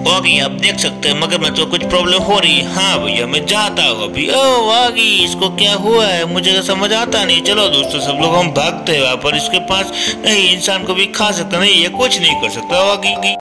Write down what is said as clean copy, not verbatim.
वागी आप देख सकते हैं मगरमच्छ को कुछ प्रॉब्लम हो रही है। हाँ भैया मैं जाता हूँ अभी। ओ वागी इसको क्या हुआ है मुझे समझ आता नहीं। चलो दोस्तों सब लोग हम भागते हैं वहाँ पर। इसके पास नहीं इंसान को भी खा सकता नहीं, ये कुछ नहीं कर सकता वागी।